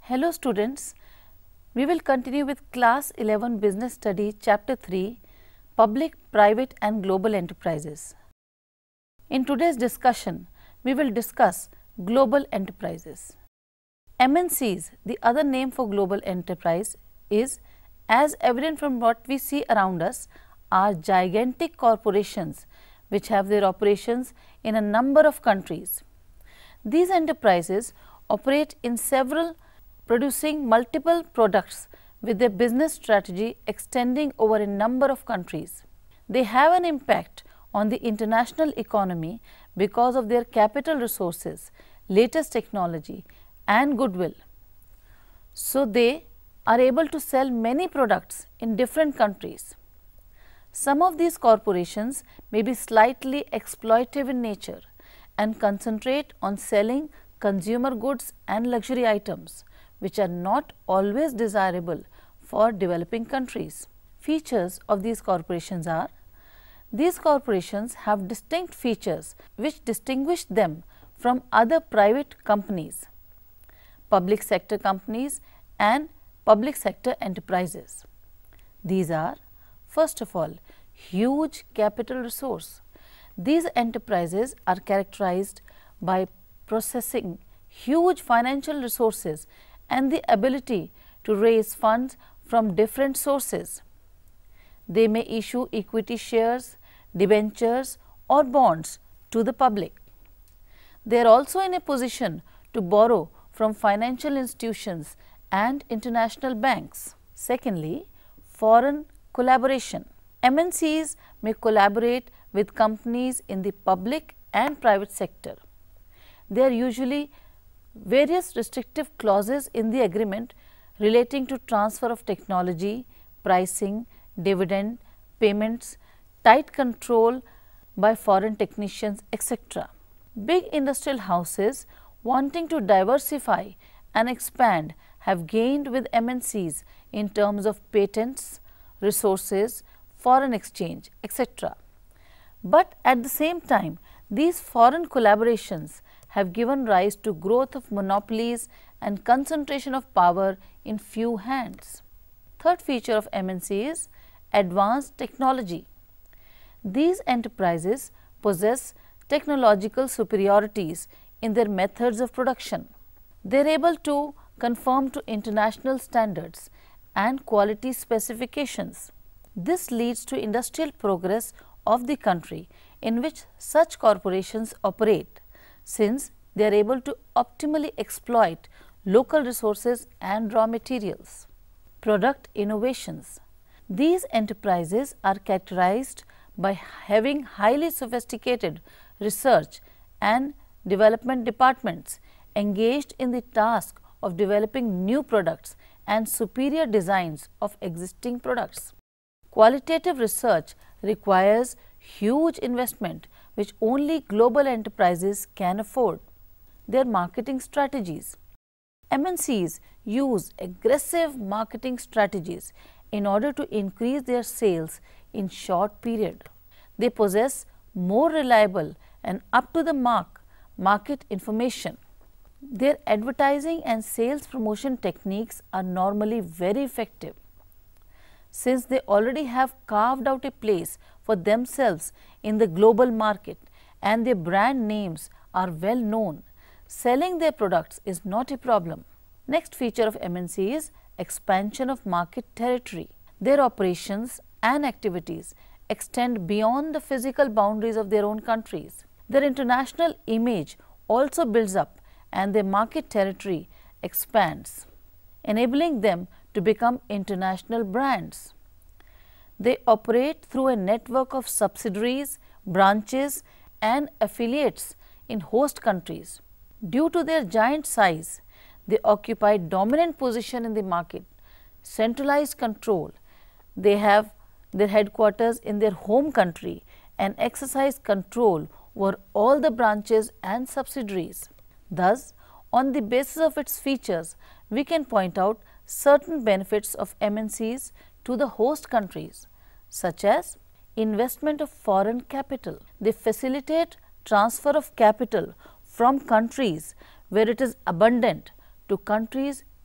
Hello students, we will continue with class 11 business study chapter 3 public, private and global enterprises. In today's discussion, we will discuss global enterprises. MNCs, the other name for global enterprise, is, as evident from what we see around us, are gigantic corporations which have their operations in a number of countries. These enterprises operate in several, producing multiple products with their business strategy extending over a number of countries. They have an impact on the international economy because of their capital resources, latest technology and goodwill. So, they are able to sell many products in different countries. Some of these corporations may be slightly exploitative in nature and concentrate on selling consumer goods and luxury items, which are not always desirable for developing countries. Features of these corporations are: these corporations have distinct features which distinguish them from other private companies, public sector companies and public sector enterprises. These are, first of all, huge capital resource. These enterprises are characterized by possessing huge financial resources and the ability to raise funds from different sources. They may issue equity shares, debentures or bonds to the public. They are also in a position to borrow from financial institutions and international banks. Secondly, foreign collaboration. MNCs may collaborate with companies in the public and private sector. There are usually various restrictive clauses in the agreement relating to transfer of technology, pricing, dividend, payments, tight control by foreign technicians, etc. Big industrial houses wanting to diversify and expand have gained with MNCs in terms of patents, resources, foreign exchange, etc. But at the same time, these foreign collaborations have given rise to growth of monopolies and concentration of power in few hands. Third feature of MNC is advanced technology. These enterprises possess technological superiorities in their methods of production. They are able to conform to international standards and quality specifications. This leads to industrial progress of the country in which such corporations operate, since they are able to optimally exploit local resources and raw materials. Product innovations. These enterprises are characterized by having highly sophisticated research and development departments engaged in the task of developing new products and superior designs of existing products. Qualitative research requires huge investment which only global enterprises can afford. Their marketing strategies. MNCs use aggressive marketing strategies in order to increase their sales in short period. They possess more reliable and up to the mark market information. Their advertising and sales promotion techniques are normally very effective. Since they already have carved out a place for themselves in the global market and their brand names are well known, selling their products is not a problem. Next feature of MNC is expansion of market territory. Their operations and activities extend beyond the physical boundaries of their own countries. Their international image also builds up and their market territory expands, enabling them to become international brands. They operate through a network of subsidiaries, branches and affiliates in host countries. Due to their giant size, they occupy dominant position in the market, centralized control. They have their headquarters in their home country and exercise control over all the branches and subsidiaries. Thus, on the basis of its features, we can point out certain benefits of MNCs to the host countries, such as investment of foreign capital. They facilitate transfer of capital from countries where it is abundant to countries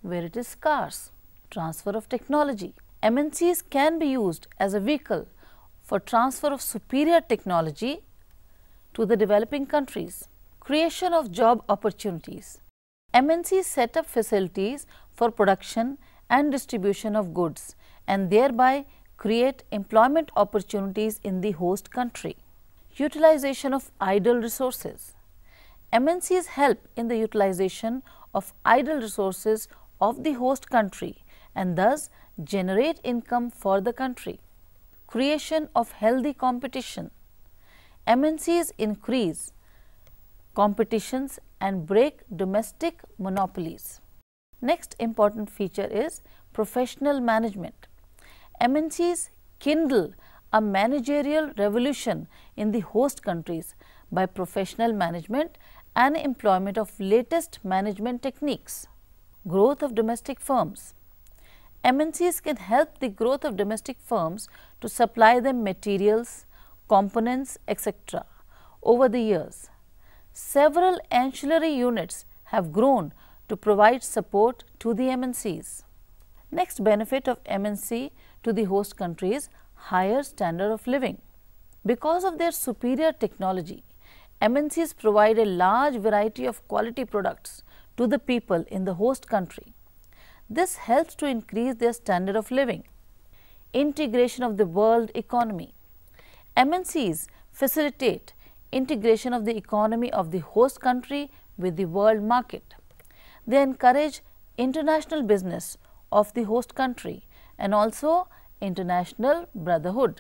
where it is scarce. Transfer of technology. MNCs can be used as a vehicle for transfer of superior technology to the developing countries. Creation of job opportunities. MNCs set up facilities for production and distribution of goods and thereby create employment opportunities in the host country. Utilization of idle resources. MNCs help in the utilization of idle resources of the host country and thus generate income for the country. Creation of healthy competition. MNCs increase competitions and break domestic monopolies. Next important feature is professional management. MNCs kindle a managerial revolution in the host countries by professional management and employment of latest management techniques. Growth of domestic firms. MNCs can help the growth of domestic firms to supply them materials, components, etc. over the years. Several ancillary units have grown to provide support to the MNCs. Next benefit of MNC to the host country is higher standard of living. Because of their superior technology, MNCs provide a large variety of quality products to the people in the host country. This helps to increase their standard of living. Integration of the world economy. MNCs facilitate integration of the economy of the host country with the world market. They encourage international business of the host country and also international brotherhood.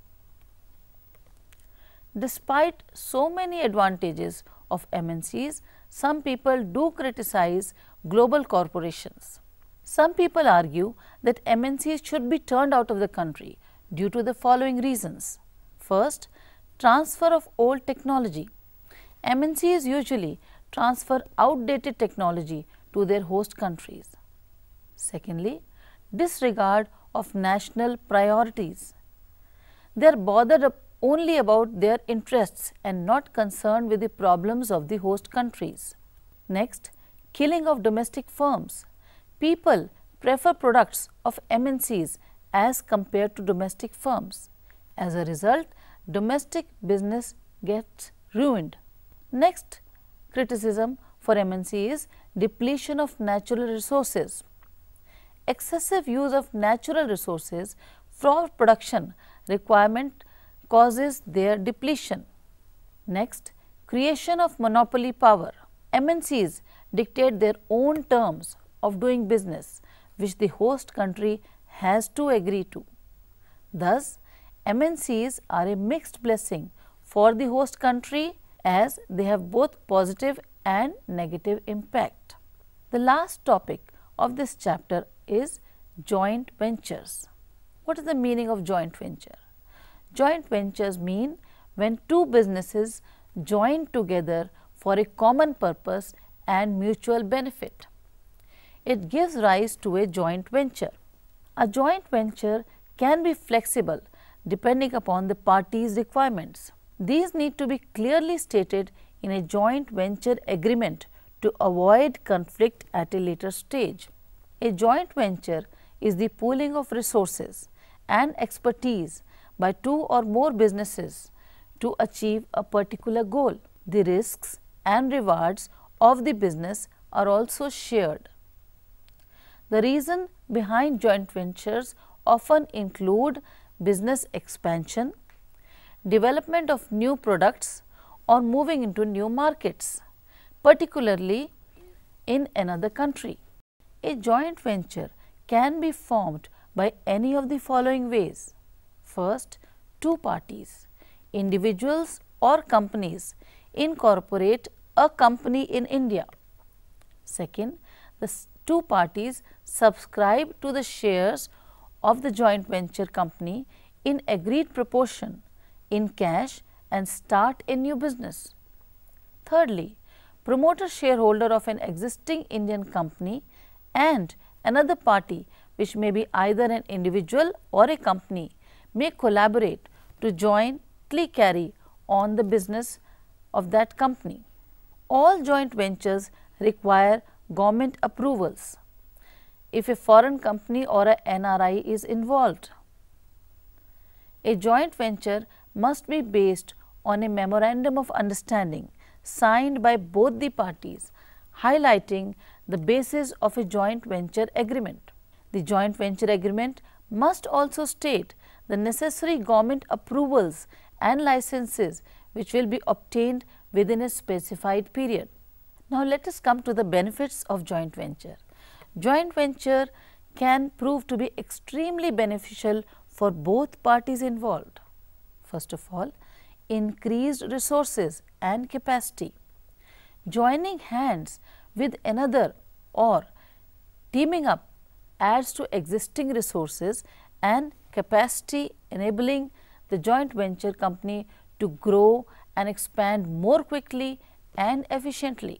Despite so many advantages of MNCs, some people do criticize global corporations. Some people argue that MNCs should be turned out of the country due to the following reasons. First, transfer of old technology. MNCs usually transfer outdated technology to their host countries. Secondly, disregard of national priorities. They are bothered only about their interests and not concerned with the problems of the host countries. Next, killing of domestic firms. People prefer products of MNCs as compared to domestic firms. As a result, domestic business gets ruined. Next criticism for MNC is depletion of natural resources. Excessive use of natural resources for production requirement causes their depletion. Next, creation of monopoly power. MNCs dictate their own terms of doing business which the host country has to agree to. Thus, MNCs are a mixed blessing for the host country as they have both positive and negative impact. The last topic of this chapter is joint ventures. What is the meaning of joint venture? Joint ventures mean when two businesses join together for a common purpose and mutual benefit. It gives rise to a joint venture. A joint venture can be flexible depending upon the parties' requirements. These need to be clearly stated in a joint venture agreement to avoid conflict at a later stage. A joint venture is the pooling of resources and expertise by two or more businesses to achieve a particular goal. The risks and rewards of the business are also shared. The reason behind joint ventures often include business expansion, development of new products or moving into new markets, particularly in another country. A joint venture can be formed by any of the following ways. First, two parties, individuals or companies incorporate a company in India. Second, the two parties subscribe to the shares of the joint venture company in agreed proportion in cash and start a new business. Thirdly, promoter shareholder of an existing Indian company and another party, which may be either an individual or a company, may collaborate to jointly carry on the business of that company. All joint ventures require government approvals. if a foreign company or a NRI is involved. A joint venture must be based on a memorandum of understanding signed by both the parties, highlighting the basis of a joint venture agreement. The joint venture agreement must also state the necessary government approvals and licenses which will be obtained within a specified period. Now, let us come to the benefits of joint venture. Joint venture can prove to be extremely beneficial for both parties involved. First of all, increased resources and capacity. Joining hands with another or teaming up adds to existing resources and capacity, enabling the joint venture company to grow and expand more quickly and efficiently.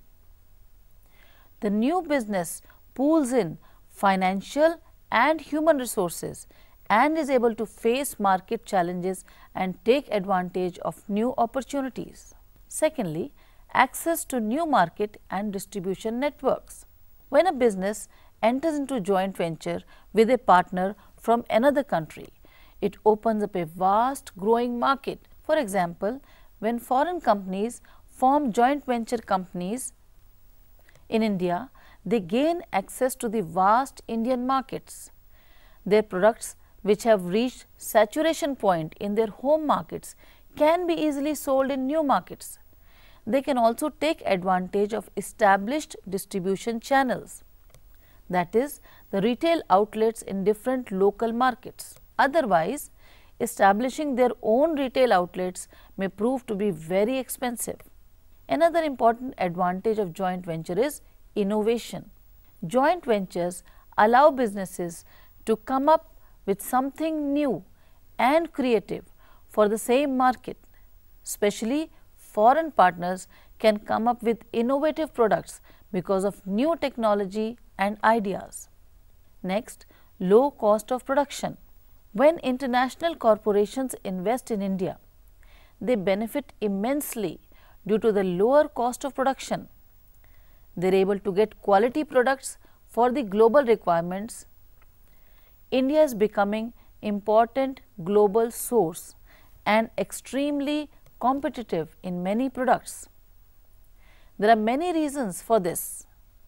The new business pools in financial and human resources and is able to face market challenges and take advantage of new opportunities. Secondly, access to new market and distribution networks. When a business enters into joint venture with a partner from another country, it opens up a vast growing market. For example, when foreign companies form joint venture companies in India, they gain access to the vast Indian markets. Their products, which have reached saturation point in their home markets, can be easily sold in new markets. They can also take advantage of established distribution channels, that is, the retail outlets in different local markets. Otherwise, establishing their own retail outlets may prove to be very expensive. Another important advantage of joint venture is innovation. Joint ventures allow businesses to come up with something new and creative for the same market. Especially foreign partners can come up with innovative products because of new technology and ideas. Next, low cost of production. When international corporations invest in India, they benefit immensely due to the lower cost of production. They are able to get quality products for the global requirements. India is becoming important global source and extremely competitive in many products. There are many reasons for this: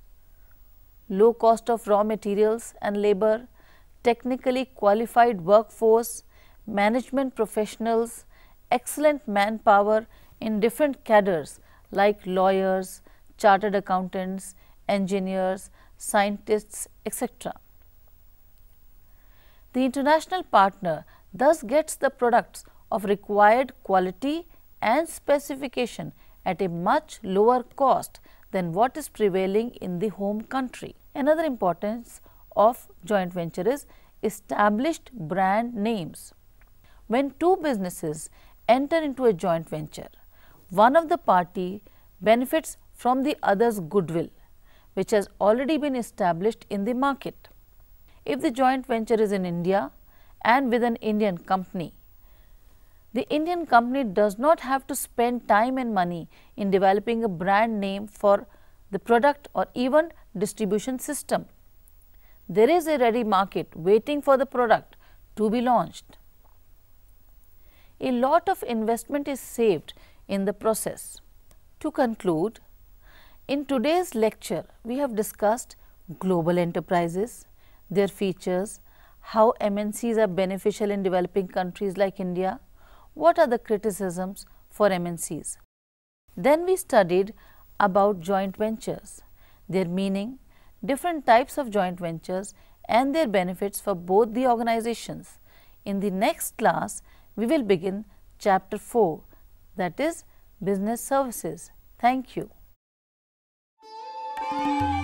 low cost of raw materials and labor, technically qualified workforce, management professionals, excellent manpower in different cadres like lawyers, chartered accountants, engineers, scientists, etc. The international partner thus gets the products of required quality and specification at a much lower cost than what is prevailing in the home country. Another importance of joint venture is established brand names. When two businesses enter into a joint venture, one of the party benefits from the other's goodwill, which has already been established in the market. If the joint venture is in India and with an Indian company, the Indian company does not have to spend time and money in developing a brand name for the product or even distribution system. There is a ready market waiting for the product to be launched. A lot of investment is saved in the process. To conclude, in today's lecture, we have discussed global enterprises, their features, how MNCs are beneficial in developing countries like India, what are the criticisms for MNCs. Then we studied about joint ventures, their meaning, different types of joint ventures and their benefits for both the organizations. In the next class, we will begin chapter 4, that is business services. Thank you.